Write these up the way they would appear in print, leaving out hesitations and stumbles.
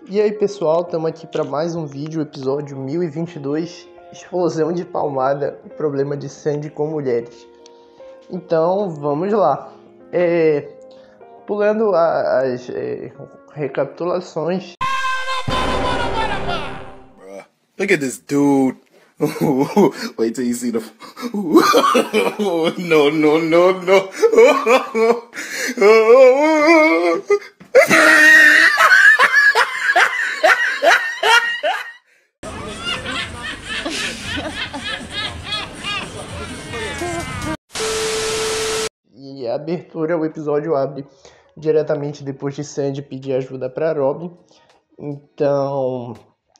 E aí pessoal, estamos aqui para mais um vídeo, episódio 1022, explosão de palmada, problema de Sandy com mulheres. Então vamos lá, pulando as recapitulações. Look at this dude. Wait till you see the. No. E a abertura, o episódio abre diretamente depois de Sandy pedir ajuda para Robin. Então,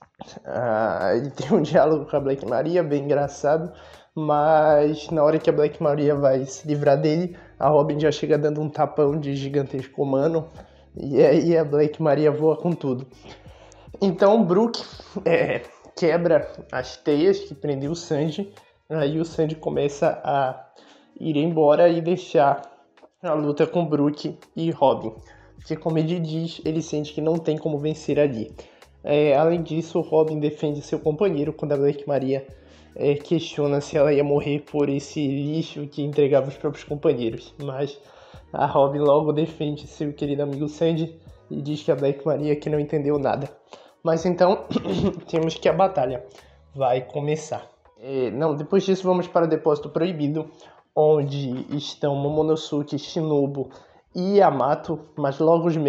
ele tem um diálogo com a Black Maria, bem engraçado. Mas na hora que a Black Maria vai se livrar dele, a Robin já chega dando um tapão de gigantesco humano. E aí a Black Maria voa com tudo. Então o Brook quebra as teias que prendeu o Sandy. Aí o Sandy começa a ir embora e deixar a luta com Brook e Robin. Porque como ele diz, ele sente que não tem como vencer ali. Além disso, o Robin defende seu companheiro quando a Black Maria questiona se ela ia morrer por esse lixo que entregava os próprios companheiros. Mas a Robin logo defende seu querido amigo Sandy e diz que a Black Maria que não entendeu nada. Mas então, temos que a batalha vai começar. Depois disso vamos para o Depósito Proibido, onde estão Momonosuke, Shinobu e Yamato, mas logo os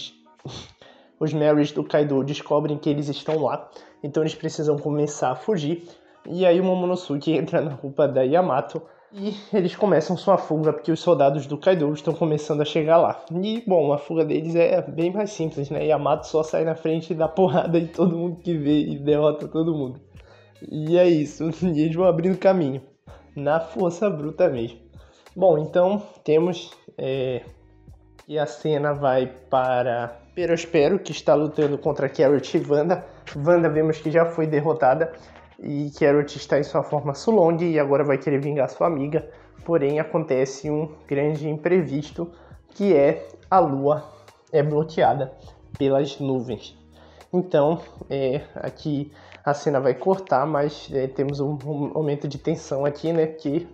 Marys do Kaido descobrem que eles estão lá, então eles precisam começar a fugir. E aí o Momonosuke entra na roupa da Yamato e eles começam sua fuga, porque os soldados do Kaido estão começando a chegar lá. E, bom, a fuga deles é bem mais simples, né? Yamato só sai na frente e dá porrada em todo mundo que vê e derrota todo mundo. E é isso, e eles vão abrindo caminho, na força bruta mesmo. Bom, então temos que a cena vai para Perospero, que está lutando contra Carrot e Wanda. Wanda vemos que já foi derrotada e Carrot está em sua forma Sulong e agora vai querer vingar sua amiga. Porém, acontece um grande imprevisto, que é a lua é bloqueada pelas nuvens. Então, aqui a cena vai cortar, mas temos um momento de tensão aqui, né? Que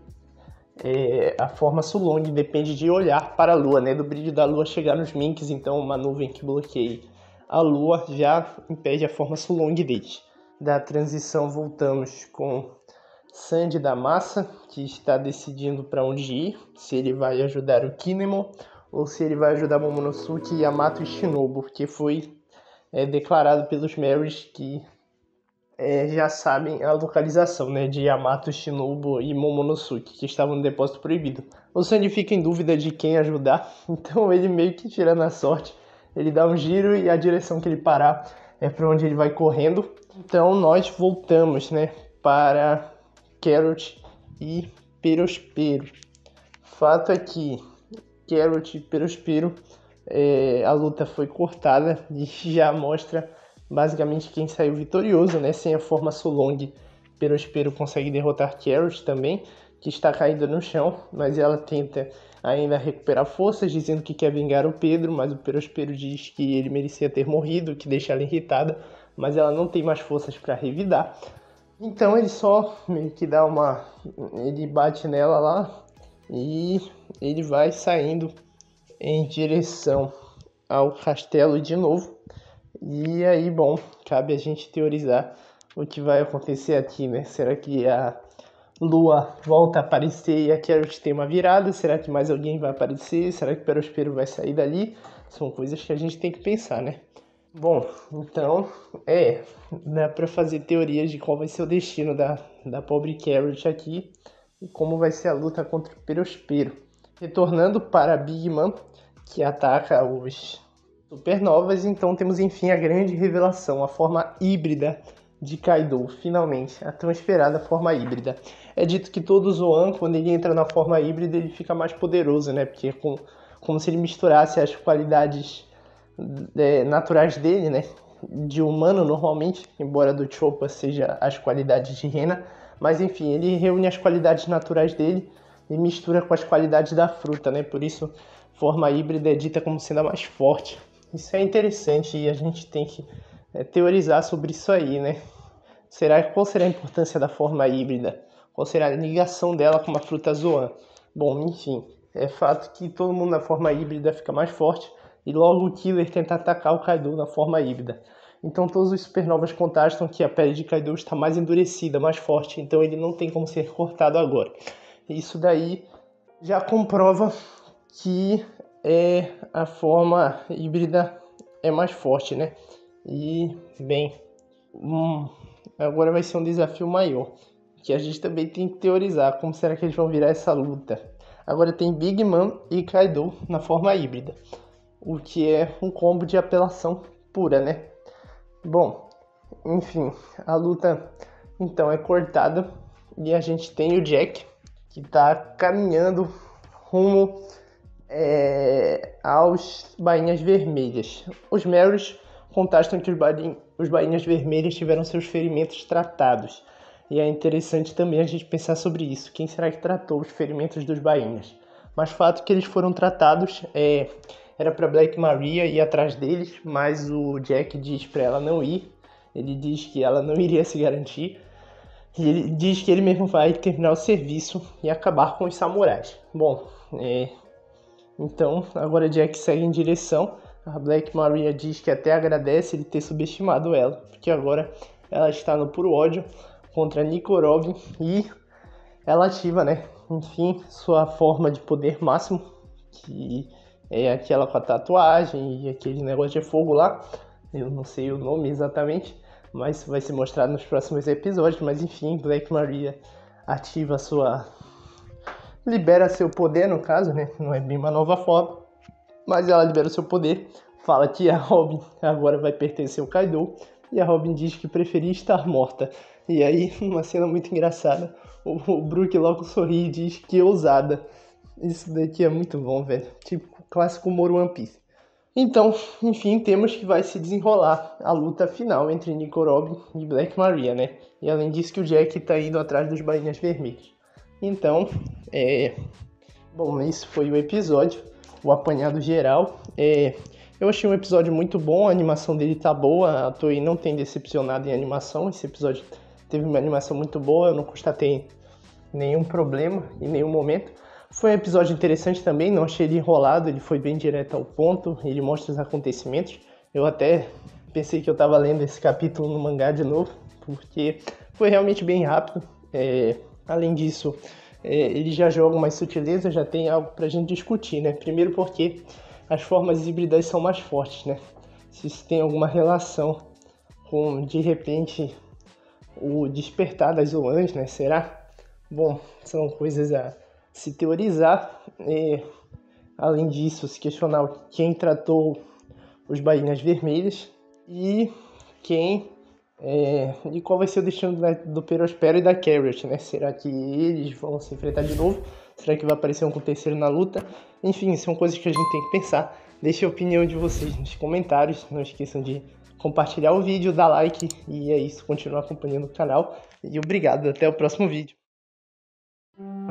a forma Sulong depende de olhar para a lua, né? Do brilho da lua chegar nos Minks, então uma nuvem que bloqueie a lua já impede a forma Sulong deles. Da transição voltamos com Sandy da Massa, que está decidindo para onde ir, se ele vai ajudar o Kinemon ou se ele vai ajudar Momonosuke, Yamato e Shinobu, porque foi declarado pelos Marys que já sabem a localização, né, de Yamato, Shinobu e Momonosuke, que estavam no Depósito Proibido. O Sandy fica em dúvida de quem ajudar, então ele meio que tira na sorte. Ele dá um giro e a direção que ele parar é para onde ele vai correndo. Então nós voltamos, né, para Carrot e Perospero. Fato é que Carrot e Perospero, a luta foi cortada e já mostra basicamente quem saiu vitorioso, né? Sem a forma Sulong, Perospero consegue derrotar Carrot também, que está caída no chão, mas ela tenta ainda recuperar forças, dizendo que quer vingar o Pedro, mas o Perospero diz que ele merecia ter morrido, que deixa ela irritada, mas ela não tem mais forças para revidar. Então ele só meio que dá ele bate nela lá e ele vai saindo em direção ao castelo de novo. E aí, bom, cabe a gente teorizar o que vai acontecer aqui, né? Será que a lua volta a aparecer e a Carrot tem uma virada? Será que mais alguém vai aparecer? Será que o Perospero vai sair dali? São coisas que a gente tem que pensar, né? Bom, então, dá pra fazer teorias de qual vai ser o destino da pobre Carrot aqui e como vai ser a luta contra o Perospero. Retornando para Big Mom, que ataca os Supernovas, então temos enfim a grande revelação, a forma híbrida de Kaido, finalmente, a tão esperada forma híbrida. É dito que todo Zoan, quando ele entra na forma híbrida, ele fica mais poderoso, né? Porque é como se ele misturasse as qualidades naturais dele, né? De humano normalmente, embora do Chopper seja as qualidades de Rena, mas enfim, ele reúne as qualidades naturais dele e mistura com as qualidades da fruta, né? Por isso, forma híbrida é dita como sendo a mais forte. Isso é interessante e a gente tem que teorizar sobre isso aí, né? Qual será a importância da forma híbrida? Qual será a ligação dela com uma fruta Zoan? Bom, enfim, é fato que todo mundo na forma híbrida fica mais forte e logo o Killer tenta atacar o Kaido na forma híbrida. Então todos os supernovas contrastam que a pele de Kaido está mais endurecida, mais forte, então ele não tem como ser cortado agora. Isso daí já comprova que a forma híbrida é mais forte, né? E, bem, agora vai ser um desafio maior, que a gente também tem que teorizar como será que eles vão virar essa luta. Agora tem Big Mom e Kaido na forma híbrida, o que é um combo de apelação pura, né? Bom, enfim, a luta então é cortada e a gente tem o Jack que está caminhando rumo aos Bainhas Vermelhas. Os Marys contrastam que os Bainhas Vermelhas tiveram seus ferimentos tratados. E é interessante também a gente pensar sobre isso. Quem será que tratou os ferimentos dos Bainhas? Mas o fato que eles foram tratados era para Black Maria ir atrás deles, mas o Jack diz para ela não ir. Ele diz que ela não iria se garantir. E ele diz que ele mesmo vai terminar o serviço e acabar com os samurais. Bom, então agora Jack segue em direção. A Black Maria diz que até agradece ele ter subestimado ela, porque agora ela está no puro ódio contra Nico Robin e ela ativa, né? Enfim, sua forma de poder máximo, que é aquela com a tatuagem e aquele negócio de fogo lá. Eu não sei o nome exatamente, mas vai ser mostrado nos próximos episódios. Mas enfim, Black Maria ativa libera seu poder, no caso, né? Não é bem uma nova forma, mas ela libera o seu poder. Fala que a Robin agora vai pertencer ao Kaido e a Robin diz que preferia estar morta. E aí, uma cena muito engraçada, o Brook logo sorri e diz que ousada. Isso daqui é muito bom, velho. Tipo clássico humor One Piece. Então, enfim, temos que vai se desenrolar a luta final entre Nico Robin e Black Maria, né? E além disso que o Jack tá indo atrás dos Bainhas Vermelhas. Então, bom, esse foi o episódio, o apanhado geral. Eu achei um episódio muito bom, a animação dele tá boa, a Toei não tem decepcionado em animação. Esse episódio teve uma animação muito boa, eu não constatei nenhum problema em nenhum momento. Foi um episódio interessante também, não achei ele enrolado, ele foi bem direto ao ponto, ele mostra os acontecimentos. Eu até pensei que eu estava lendo esse capítulo no mangá de novo, porque foi realmente bem rápido. Além disso, ele já joga mais sutileza, já tem algo pra gente discutir, né? Primeiro porque as formas híbridas são mais fortes, né? Se isso tem alguma relação com, de repente, o despertar das Zoans, né? Será? Bom, são coisas a se teorizar. Além disso, se questionar quem tratou os Bainhas Vermelhas e e qual vai ser o destino do Perospero e da Carrot, né? Será que eles vão se enfrentar de novo? Será que vai aparecer um terceiro na luta? Enfim, são coisas que a gente tem que pensar. Deixe a opinião de vocês nos comentários. Não esqueçam de compartilhar o vídeo, dar like. E é isso, continuar acompanhando o canal. E obrigado, até o próximo vídeo.